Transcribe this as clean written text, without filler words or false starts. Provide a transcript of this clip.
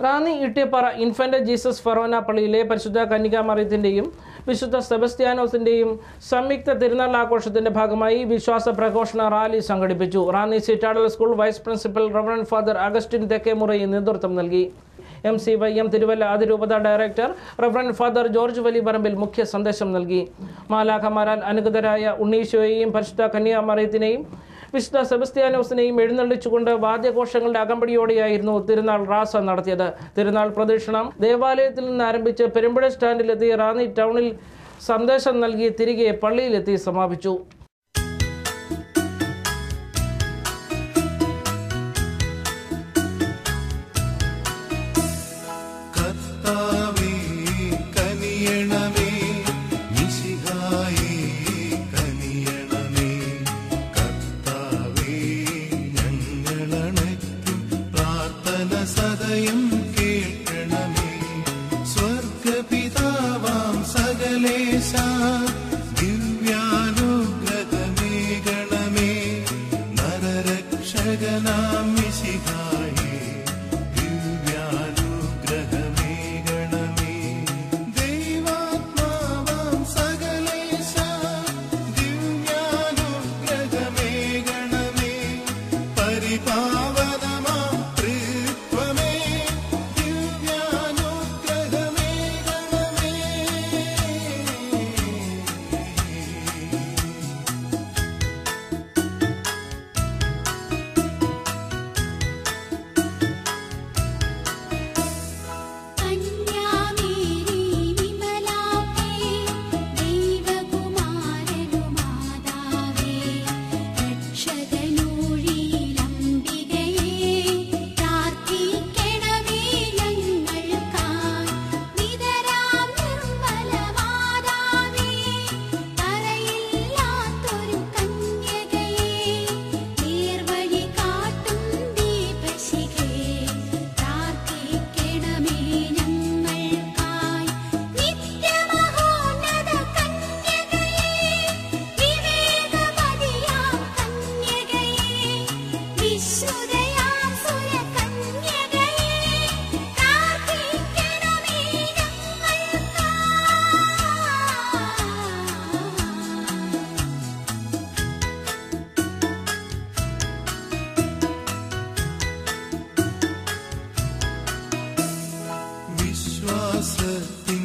Ranni Ittiyappara infant Jesus ഫൊറോന പള്ളിയിലെ പരിശുദ്ധ കന്യകാമറിയത്തിൻ്റെയും വിശുദ്ധ സെബസ്ത്യാനോസിൻ്റെയും സംയുക്ത തിരുനാൾ ആഘോഷത്തിന്റെ ഭാഗമായി വിശ്വാസ പ്രഘോഷണ റാലി സംഘടിപ്പിച്ചു. Ranni citadel school vice principal reverend father Augustine Thekkemuri നേതൃത്വം നൽകി. MCYM തിരുവല്ല അതിരൂപത director reverend father George Valiparambil മുഖ്യ സന്ദേശം നൽകി. മാലാഖമാരാൽ അനുഗതരായ ഉണ്ണീശോയെയും പരിശുദ്ധ കന്യാമറിയത്തിനെയും വിശുദ്ധ സെബസ്ത്യാനോസിനെയും എഴുന്നള്ളിച്ചുകൊണ്ട് വാദ്യഘോഷങ്ങളുടെ അകമ്പടിയോടെയായിരുന്നു തിരുനാൾ റാസ നടത്തിയത്. തിരുനാൾ പ്രദക്ഷിണം ദേവാലയത്തിൽ നിന്ന് ആരംഭിച്ച് പെരുമ്പുഴ സ്റ്റാൻഡിലെത്തി റാന്നി ടൗണിൽ സന്ദേശം നൽകി തിരികെ പള്ളിയിലെത്തി സമാപിച്ചു. വിശ്വാസത്തിൻ